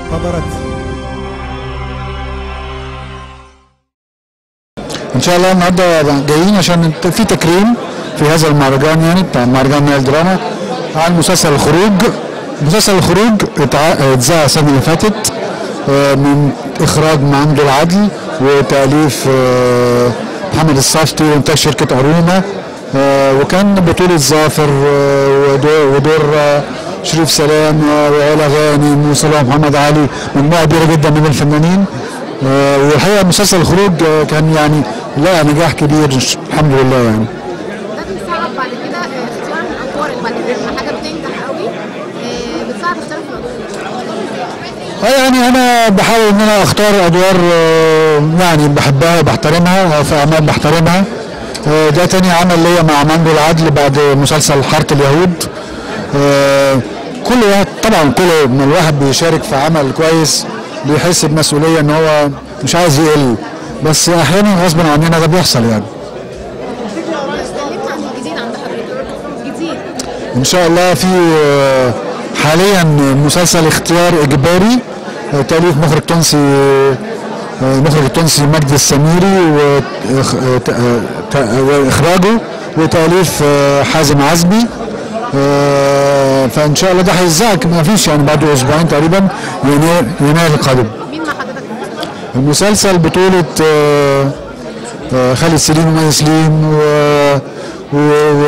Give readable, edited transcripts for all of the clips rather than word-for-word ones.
فبرت. ان شاء الله النهارده جايين عشان في تكريم في هذا المهرجان، يعني بتاع مهرجان نايل دراما، عن مسلسل الخروج. مسلسل الخروج اتذاع السنه اللي فاتت من اخراج ممدوح العدل وتاليف محمد الصفتي وانتاج شركه اروما، وكان بطوله ظافر ودور شريف سلام وعلا غانم وصلاح محمد علي، مجموعه كبيره جدا من الفنانين. والحقيقه مسلسل الخروج كان يعني لا نجاح كبير الحمد لله يعني. ده بيصعب بعد كده اختيار الادوار اللي بعد كده لما حاجه بتنجح قوي بتصعب اختيار الادوار. يعني انا بحاول ان انا اختار ادوار يعني بحبها وبحترمها في اعمال بحترمها. ده تاني عمل ليا مع ممدوح العدل بعد مسلسل حارة اليهود. كل واحد طبعا كل ما الواحد بيشارك في عمل كويس بيحس بمسؤوليه ان هو مش عايز يقل، بس احيانا غصب عننا ده بيحصل يعني. اتكلمت عن الجديد عند حضرتك. جديد ان شاء الله في حاليا مسلسل اختيار اجباري تاليف مخرج التونسي مجدي السميري واخراجه وتاليف حازم عزمي. فان شاء الله ده هيذاع ما فيش يعني بعد اسبوعين تقريبا، يناير القادم. مين مع حضرتك المسلسل بطولة خالد سليم ومي سليم و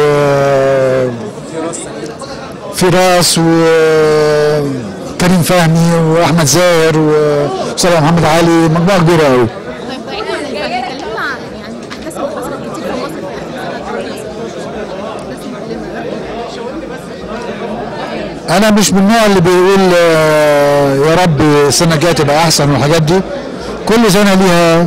فراس وكريم فهمي واحمد زاهر وصلاح محمد علي، مجموعة كبيرة قوي. طيب بعيدا عن الفن اتكلمنا عن يعني الاحداث اللي حصلت كتير في مصر في انا مش من النوع اللي بيقول يا رب السنه الجايه تبقى احسن والحاجات دي. كل سنه ليها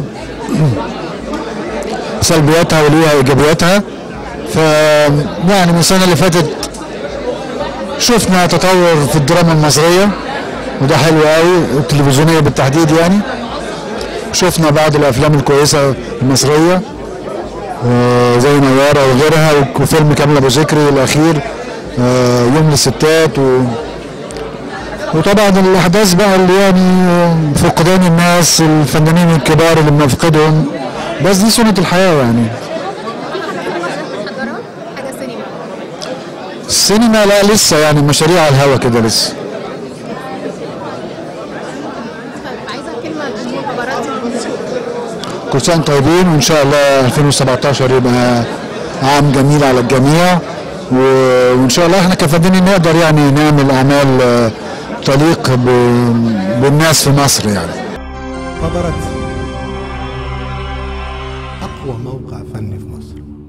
سلبياتها وليها ايجابياتها. ف يعني من السنه اللي فاتت شفنا تطور في الدراما المصريه وده حلو قوي، التلفزيونيه بالتحديد يعني. شفنا بعض الافلام الكويسه المصريه زي نواره وغيرها، وفيلم كامل ابو ذكري الاخير يوم للستات وطبعا الاحداث بقى اللي يعني فقدان الناس الفنانين الكبار اللي بنفقدهم، بس دي سنة الحياة يعني. حاجه سينما السينما لا لسه يعني مشاريع على الهوا كده لسه. طيب عايزه كلمه للمخابرات. كل سنة طيبين، وان شاء الله 2017 يبقى عام جميل على الجميع، وان شاء الله احنا كفنانين نقدر يعني نعمل اعمال تليق بالناس في مصر يعني. فبرت. أقوى موقع فني في مصر.